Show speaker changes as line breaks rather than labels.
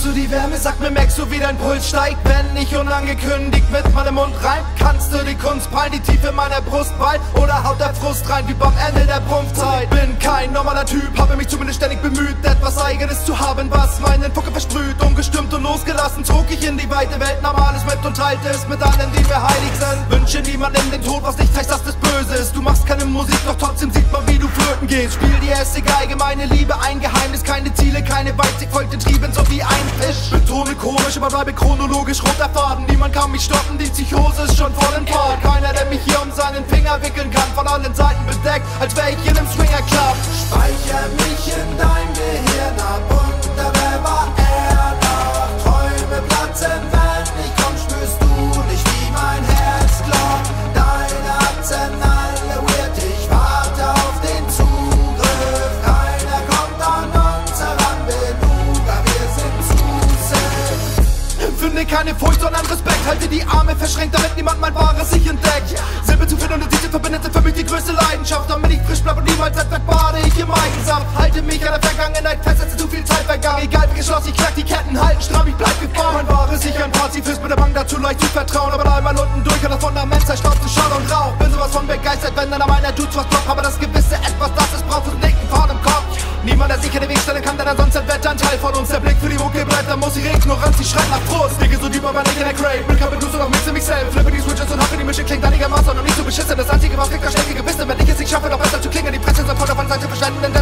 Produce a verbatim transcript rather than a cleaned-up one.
du die Wärme, sag mir, merkst du, wie dein Puls steigt, wenn ich unangekündigt mit meinem Mund rein? Kannst du die Kunst peilen, die Tiefe meiner Brust bald? Oder haut der Frust rein, wie beim Ende der Prumpfzeit? Bin kein normaler Typ, habe mich zumindest ständig bemüht, etwas Eigenes zu haben, was meinen Fucke versprüht. Ungestimmt und losgelassen zog ich in die weite Welt, nahm alles mit und teilte es mit allen, die mir heilig sind. Wünsche niemandem den Tod, was nicht heißt, dass das böse ist. Du machst keine Musik, doch trotzdem sieht man, wie du flöten gehst. Spiel die erste Geige, meine Liebe, ein Geheimnis, keine Ziele, keine Weitsicht, folgt den Trieben, so wie ein Fisch. Betone komisch, aber bleibe chronologisch roter Faden. Niemand kann mich stoppen, die Psychose ist schon voll im Fahrt. Keiner, der mich hier um seinen Finger wickeln kann, von allen Seiten bedeckt, als wär ich in einem Swingerclub.
Speicher mich in dein Gehirn ab und dabei war er noch. Träume platzen, wenn ich komm, spürst du nicht, wie mein Herz klopft. Deine Atzen alle weird, ich warte auf den Zugriff. Keiner kommt an uns heran, Beluga, wir sind zu safe.
Empfinde keine Furcht, sondern Respekt. Halte die Arme verschränkt, damit niemand mein Wahres sich entdeckt. Silbe zu finden und diese verbindet sind für mich die größte Leidenschaft. Damit ich frisch bleib und niemals etwas bade ich im Eigensaft. Halte mich an der Vergangenheit fest, als zu viel Zeit vergangen. Egal wie geschlossen, ich knack die Ketten, halten stramm, ich bleib gefangen. Mein Wahres ich ein Pazifist, mit der Bank dazu leicht zu vertrauen. Aber da einmal unten durch und das Fundament zerstaubt zu Schall und Rauch. Bin sowas von begeistert, wenn einer meiner Dudes was droppt. Aber das gewisse Etwas, das es braucht, ist dicken Faden im Kopf. Niemand, der sich in den Weg stellen kann, denn ansonsten wird ein Teil von uns. Der Blick für die Mucke bleibt, dann muss ich Ignoranz, ich schreit nach Frust. Digga, so deep, aber nicht in der Crate. Bin kein Blues und auch mixe mich selbst. Flippe die Switches und hoffe, die Mische klingt einigermaßen und nicht so beschissen. Das einzige, was kriegt das schlechte Gewissen, wenn ich es nicht schaffe, noch besser zu klingen. Die Presse soll voll auf einer Seite verschwenden, denn